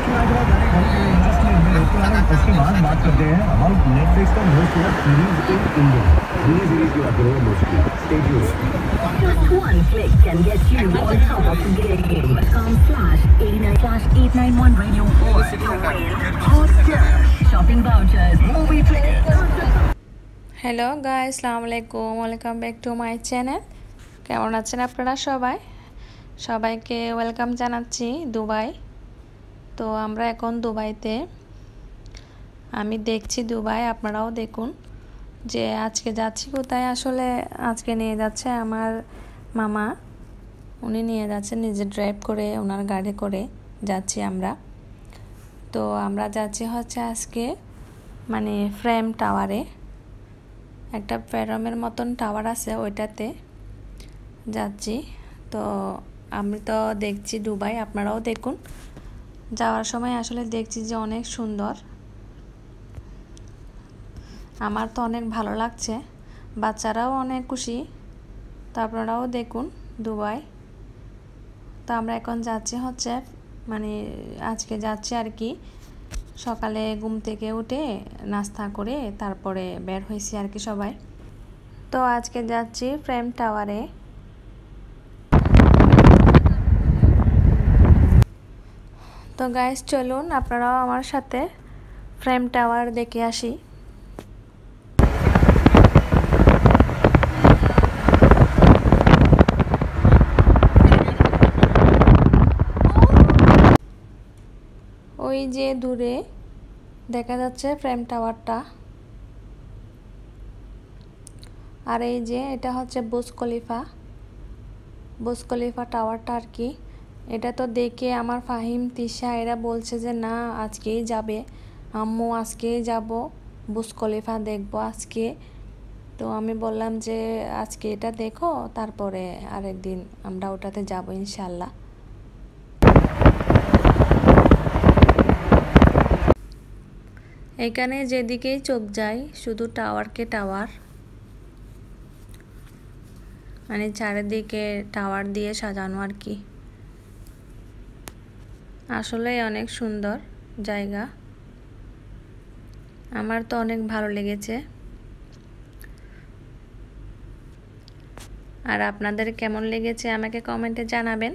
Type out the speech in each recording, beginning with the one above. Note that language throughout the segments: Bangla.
उसके बाद बात करते हैं अबाउट नेटफ्लिक्स का most watch series in India. Mini series की बात करेंगे mostly. Stay tuned. Just one click can get you on top of the game. com/89/891 radio or shopping vouchers, movie tickets. Hello guys, আসসালামু আলাইকুম, welcome back to my channel. কেমন আছেন আপনারা সবাইকে ওয়েলকাম জানাচ্ছি দুবাই। তো আমরা এখন দুবাইতে, আমি দেখছি দুবাই, আপনারাও দেখুন যে আজকে যাচ্ছি কোথায়। আসলে আজকে নিয়ে যাচ্ছে আমার মামা, উনি নিয়ে যাচ্ছে নিজে ড্রাইভ করে, ওনার গাড়ি করে যাচ্ছি আমরা। তো আমরা যাচ্ছি হচ্ছে আজকে মানে ফ্রেম টাওয়ারে, একটা প্যারামের মতন টাওয়ার আছে, ওইটাতে যাচ্ছি। তো আমি তো দেখছি দুবাই, আপনারাও দেখুন। যাওয়ার সময় আসলে দেখছি যে অনেক সুন্দর, আমার তো অনেক ভালো লাগছে, বাচ্চারাও অনেক খুশি। তো আপনারাও দেখুন দুবাই। তো আমরা এখন যাচ্ছি হচ্ছে মানে আজকে যাচ্ছি আর কি, সকালে ঘুম থেকে উঠে নাস্তা করে তারপরে বের হয়েছি আর কি সবাই। তো আজকে যাচ্ছি ফ্রেম টাওয়ারে। তো গাইস চলুন আপনারাও আমার সাথে ফ্রেম টাওয়ার দেখে আসি। ওই যে দূরে দেখা যাচ্ছে ফ্রেম টাওয়ারটা, আর এই যে এটা হচ্ছে বুর্জ খলিফা টাওয়ারটা আর কি। এটা তো দেখে আমার ফাহিম, তিশা এরা বলছে যে না আজকেই যাবে, আম্মু আজকেই যাব, বুর্জ খলিফা দেখবো আজকে। তো আমি বললাম যে আজকে এটা দেখো, তারপরে আরেকদিন আমরা ওটাতে যাব ইনশাল্লাহ। এখানে যেদিকেই চোখ যায় শুধু টাওয়ারকে টাওয়ার, মানে চারিদিকে টাওয়ার দিয়ে সাজানো আর কি। আসলে অনেক সুন্দর জায়গা, আমার তো অনেক ভালো লেগেছে। আর আপনাদের কেমন লেগেছে আমাকে কমেন্টে জানাবেন।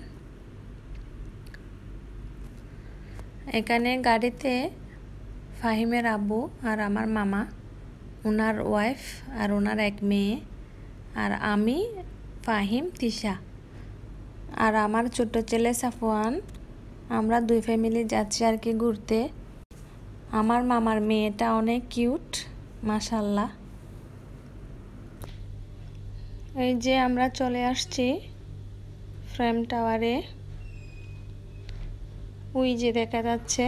এখানে গাড়িতে ফাহিমের আব্বু আর আমার মামা, ওনার ওয়াইফ আর ওনার এক মেয়ে, আর আমি, ফাহিম, তিশা আর আমার ছোট ছেলে সাফওয়ান, আমরা দুই ফ্যামিলি যাচ্ছি আর কি ঘুরতে। আমার মামার মেয়েটা অনেক কিউট, মাশাআল্লাহ। এই যে আমরা চলে আসছি ফ্রেম টাওয়ারে, ওই যে দেখা যাচ্ছে।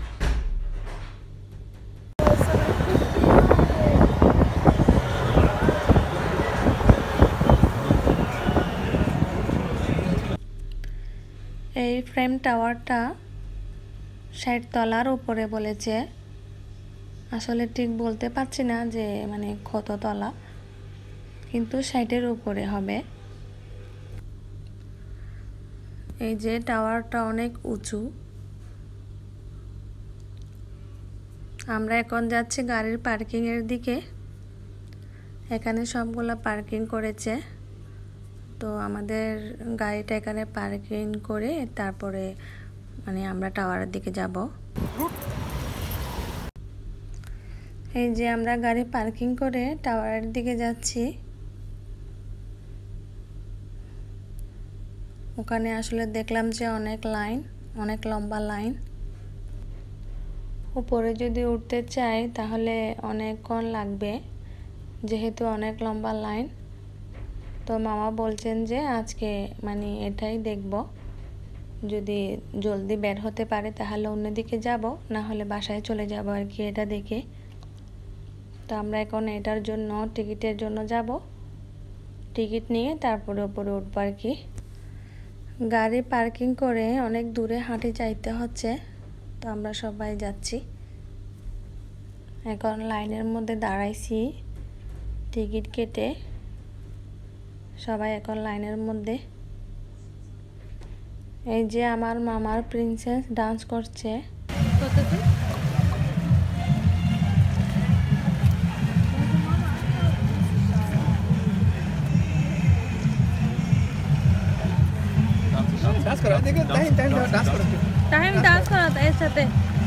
এই ফ্রেম টাওয়ারটা ৬০ তলার উপরে বলেছে, আসলে ঠিক বলতে পারছি না যে মানে কত তলা, কিন্তু ৬০-এর উপরে হবে। এই যে টাওয়ারটা অনেক উঁচু। আমরা এখন যাচ্ছি গাড়ির পার্কিং এর দিকে। এখানে সবগুলা পার্কিং করেছে, তো আমাদের গাড়িটা এখানে পার্কিং করে তারপরে মানে আমরা টাওয়ারের দিকে যাব। এই যে আমরা গাড়ি পার্কিং করে টাওয়ারের দিকে যাচ্ছি। ওখানে আসলে দেখলাম যে অনেক লম্বা লাইন। উপরে যদি উঠতে চাই তাহলে অনেকক্ষণ লাগবে, যেহেতু অনেক লম্বা লাইন। তো মামা বলছেন যে আজকে মানে এটাই দেখব, যদি জলদি বের হতে পারে তাহলে অন্যদিকে যাব, না হলে বাসায় চলে যাব আর কি এটা দেখে। তো আমরা এখন এটার জন্য টিকিটের জন্য যাব, টিকিট নিয়ে তারপরে উপরে উঠব আর কি। গাড়ি পার্কিং করে অনেক দূরে হাঁটে যাইতে হচ্ছে। তো আমরা সবাই যাচ্ছি, এখন লাইনের মধ্যে দাঁড়াইছি টিকিট কেটে, সবাই এখন লাইনের মধ্যে। এই যে আমার মামার প্রিন্সেস ডান্স করছে। করতেছি। डांस करो, देखो टाइम डांस करो। टाइम डांस करा था एक साथे।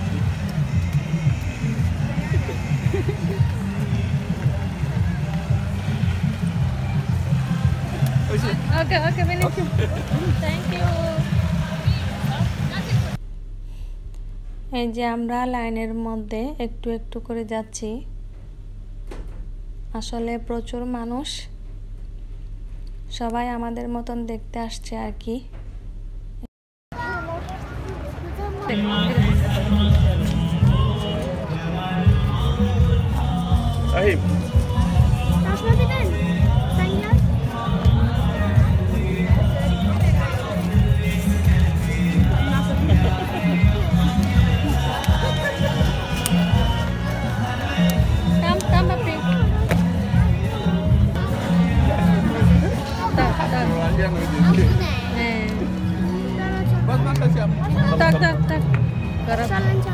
Okay okay finish. Thank you. এই যে আমরা লাইনের মধ্যে একটু একটু করে যাচ্ছি। আসলে প্রচুর মানুষ, সবাই আমাদের মতন দেখতে আসছে আর কি। আহিম Tak tak tak. Garap.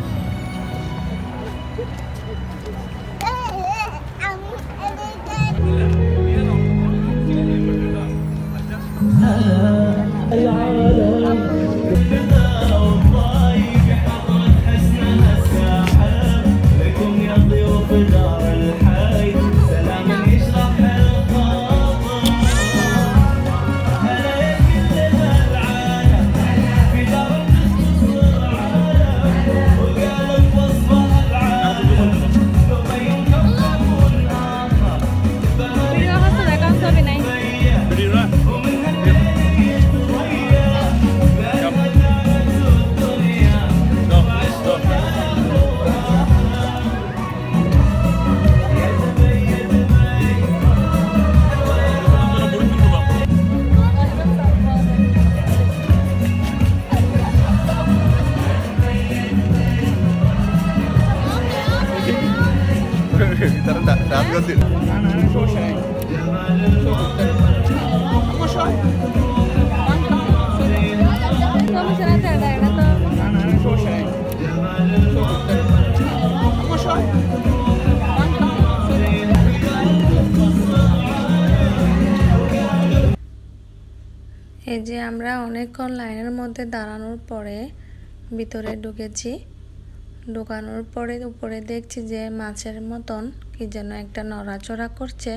এই যে আমরা অনেকক্ষণ লাইনের মধ্যে দাঁড়ানোর পরে ভিতরে ঢুকেছি। ঢোকানোর পরে উপরে দেখছি যে মাছের মতন কি যেন একটা নড়াচড়া করছে।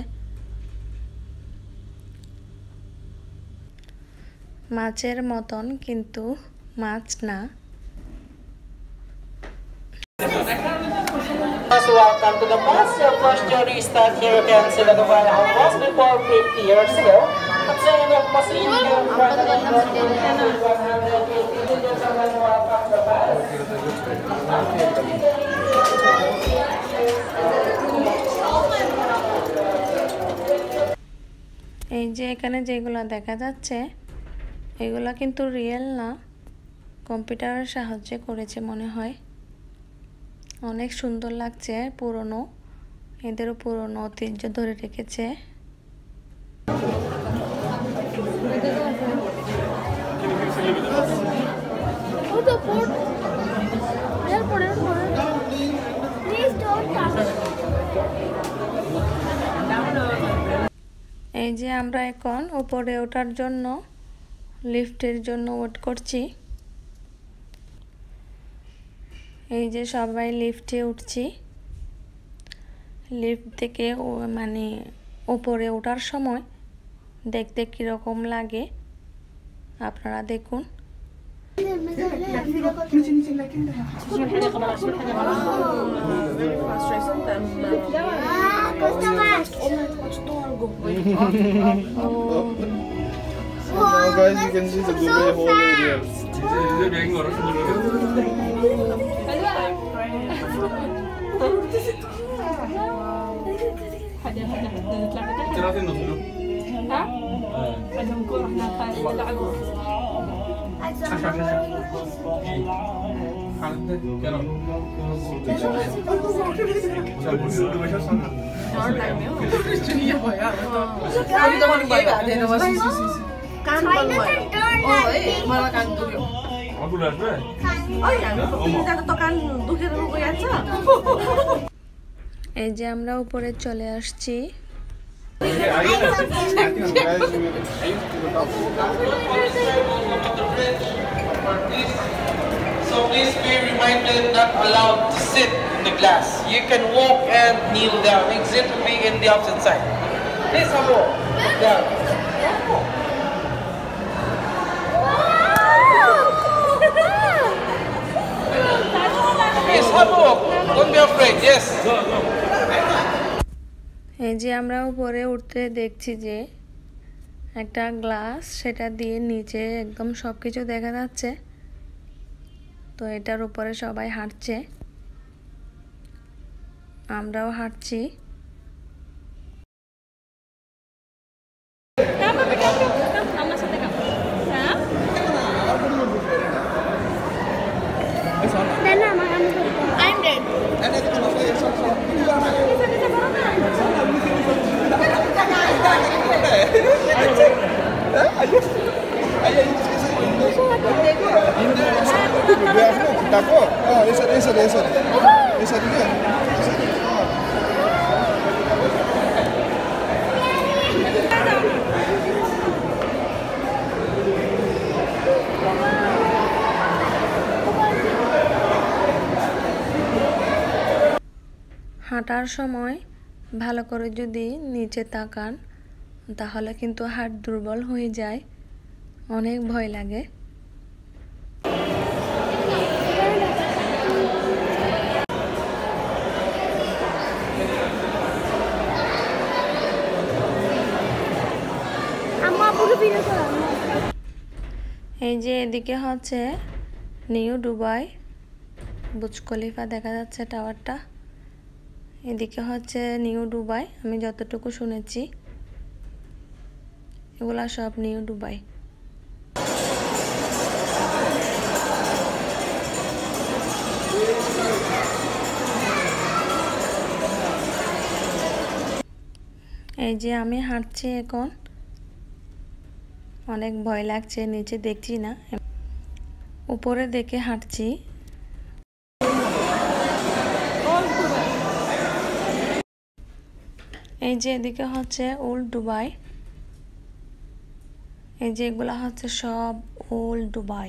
মাছের মতন কিন্তু মাছ না। Welcome to the bus. Your first journey start here. You can see that the White was before 50 years ago. At the end of Masin, you welcome the bus. এই যে এখানে যেগুলো দেখা যাচ্ছে এগুলো কিন্তু রিয়েল না, কম্পিউটারের সাহায্যে করেছে মনে হয়। অনেক সুন্দর লাগছে, পুরনো, এদেরও পুরনো ঐতিহ্য ধরে রেখেছে। এই যে আমরা এখন উপরে ওঠার জন্য লিফটের জন্য ওয়েট করছি। এই যে সবাই লিফটে উঠছি। লিফট থেকে মানে উপরে ওঠার সময় দেখতে কীরকম লাগে আপনারা দেখুন। Now guys, you can see the Dubai whole area. এই যে আমরা উপরে চলে আসছি। So please be reminded, not allowed to sit in the glass. You can walk and kneel down. Exit will be in the opposite side. Please have a walk down. Please have a walk. Don't be afraid. Yes. এই যে আমরা উপরে উঠতে দেখছি যে একটা গ্লাস, সেটা দিয়ে নিচে একদম সবকিছু দেখা যাচ্ছে। তো এটার উপরে সবাই হাঁটছে, আমরাও হাঁটছি। D'accord. Ah, esa dia. হাঁটার সময় ভালো করে যদি নিচে তাকান তাহলে কিন্তু হাত দুর্বল হয়ে যায়, অনেক ভয় লাগে। এই যে এদিকে হচ্ছে নিউ দুবাই, বুর্জ খলিফা দেখা যাচ্ছে টাওয়ারটা। এদিকে হচ্ছে নিউ দুবাই, আমি যতটুকু শুনেছি এগুলা সব নিউ দুবাই। এই যে আমি হাঁটছি এখন, অনেক ভয় লাগছে, নিচে দেখছি না, উপরে দেখে হাঁটছি। এই যে এদিকে হচ্ছে ওল্ড দুবাই, এই যে এগুলা হচ্ছে সব ওল্ড দুবাই।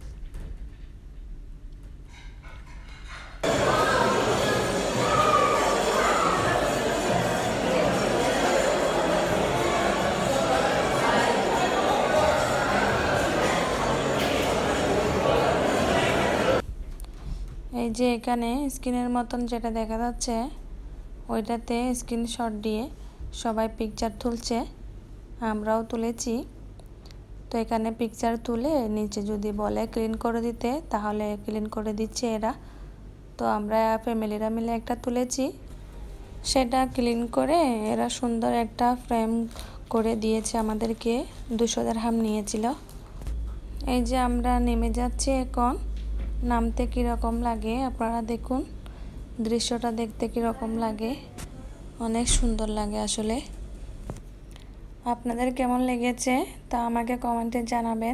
এই যে এখানে স্ক্রিনের মতন যেটা দেখা যাচ্ছে ওইটাতে স্ক্রিনশট দিয়ে সবাই পিকচার তুলছে, আমরাও তুলেছি। তো এখানে পিকচার তুলে নিচে যদি বলে ক্লিন করে দিতে তাহলে ক্লিন করে দিচ্ছে এরা। তো আমরা ফ্যামিলিরা মিলে একটা তুলেছি, সেটা ক্লিন করে এরা সুন্দর একটা ফ্রেম করে দিয়েছে আমাদেরকে, 200 দিরহাম নিয়েছিল। এই যে আমরা নেমে যাচ্ছি এখন, নামতে কীরকম লাগে আপনারা দেখুন, দৃশ্যটা দেখতে কীরকম লাগে, অনেক সুন্দর লাগে আসলে। আপনাদের কেমন লেগেছে তা আমাকে কমেন্টে জানাবেন।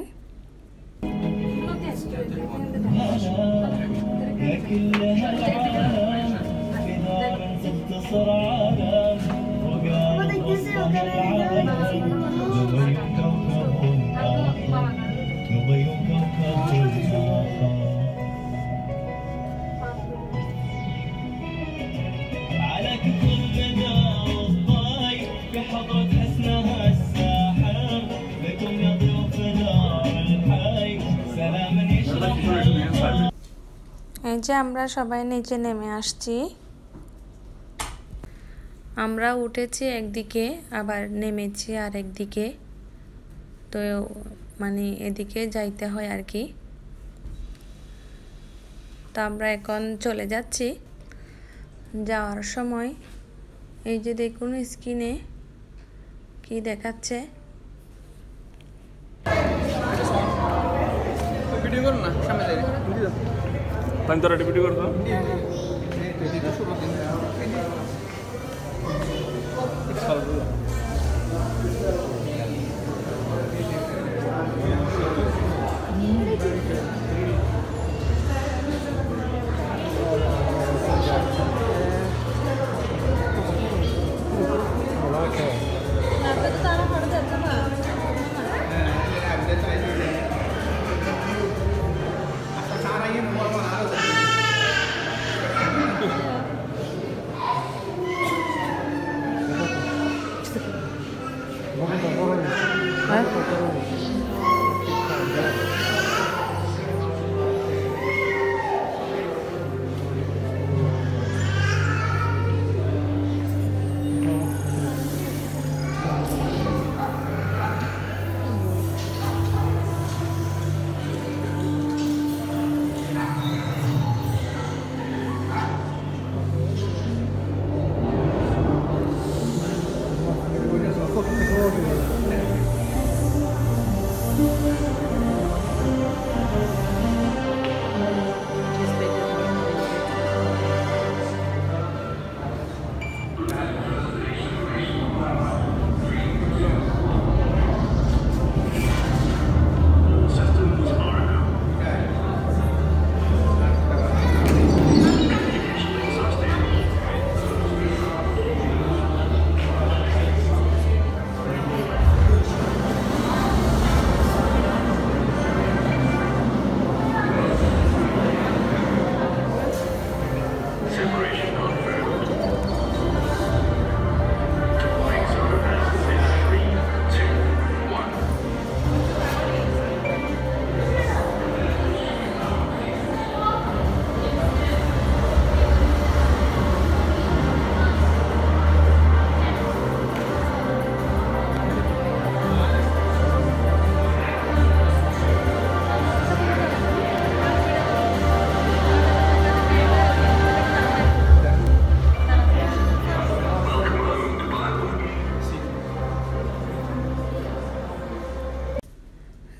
এই যে আমরা সবাই নিচে নেমে আসছি, আমরা উঠেছি একদিকে আবার নেমেছি আর একদিকে, তো মানে এদিকে যাইতে হয় আর কি। তো আমরা এখন চলে যাচ্ছি। যাওয়ার সময় এই যে দেখুন স্ক্রিনে কি দেখাচ্ছে, ভিডিও করো না, সামনে যাই তাই তোরা ভিডিও করতো।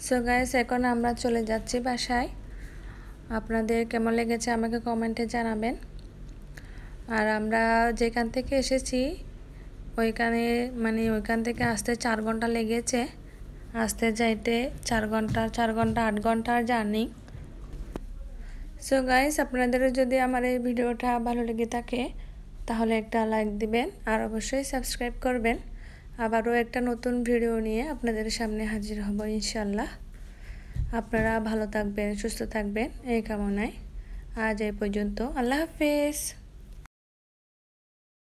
সো গাইস এখন আমরা চলে যাচ্ছি বাসায়। আপনাদের কেমন লেগেছে আমাকে কমেন্টে জানাবেন। আর আমরা যেখান থেকে এসেছি ওইখান থেকে আসতে 4 ঘন্টা লেগেছে, আসতে যাইতে 4 ঘন্টা 8 ঘন্টার জার্নি। সো গাইস আপনাদের যদি আমার এই ভিডিওটা ভালো লেগে থাকে তাহলে একটা লাইক দিবেন আর অবশ্যই সাবস্ক্রাইব করবেন। আবারও একটা নতুন ভিডিও নিয়ে আপনাদের সামনে হাজির হব ইনশাআল্লাহ। আপনারা ভালো থাকবেন, সুস্থ থাকবেন এই কামনায় আজ এই পর্যন্ত। আল্লাহ হাফেজ।